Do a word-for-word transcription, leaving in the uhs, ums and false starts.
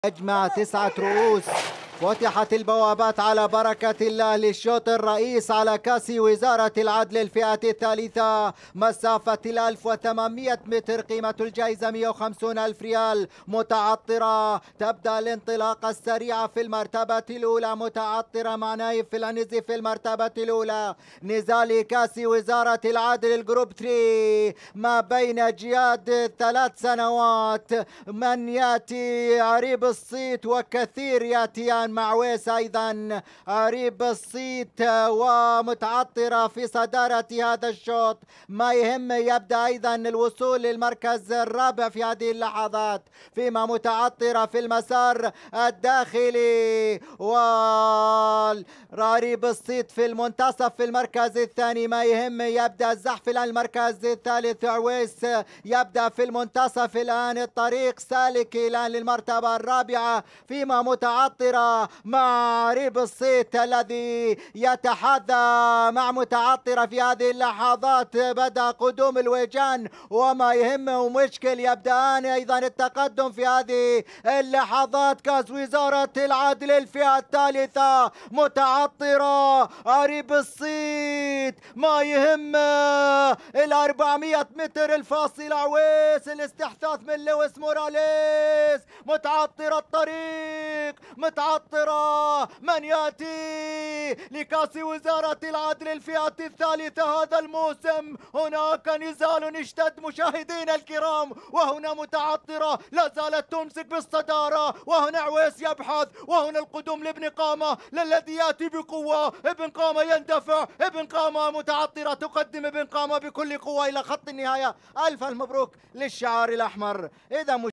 أجمع تسعة رؤوس. فتحت البوابات على بركة الله للشوط الرئيس على كأس وزارة العدل الفئة الثالثة، مسافة الألف وثمانمئة متر، قيمة الجائزة مئة وخمسين ألف ريال. متعطرة تبدأ الانطلاقة السريعة في المرتبة الأولى، متعطرة مع نايف في العنزي في المرتبة الأولى. نزال كأس وزارة العدل الجروب ثلاثة ما بين جياد ثلاث سنوات، من يأتي عريب الصيت وكثير يأتيان مع ويس أيضا. عريب الصيت ومتعطرة في صدارة هذا الشوط، ما يهم يبدأ أيضا الوصول للمركز الرابع في هذه اللحظات، فيما متعطرة في المسار الداخلي وعريب الصيت في المنتصف في المركز الثاني. ما يهم يبدأ الزحف الآن المركز الثالث، عويس يبدأ في المنتصف الآن، الطريق سالك الآن للمرتبة الرابعة، فيما متعطرة مع عريب الصيت الذي يتحدى مع متعطرة في هذه اللحظات. بدأ قدوم الويجان وما يهمه مشكل، يبدأان أيضا التقدم في هذه اللحظات. كاس وزارة العدل الفئة الثالثة، متعطرة عريب الصيت، ما يهم الأربعمئة متر الفاصل. عويس الاستحثاث من لويس موراليس، متعطرة الطريق، متعطرة من يأتي لكأس وزارة العدل الفئة الثالثة هذا الموسم. هناك نزال اشتد مشاهدينا الكرام، وهنا متعطرة لا زالت تمسك بالصدارة، وهنا عويس يبحث، وهنا القدوم لابن قامة الذي يأتي بقوة. ابن قامة يندفع، ابن قامة متعطرة تقدم ابن قامة بكل قوة إلى خط النهاية. ألف مبروك للشعار الأحمر. إذا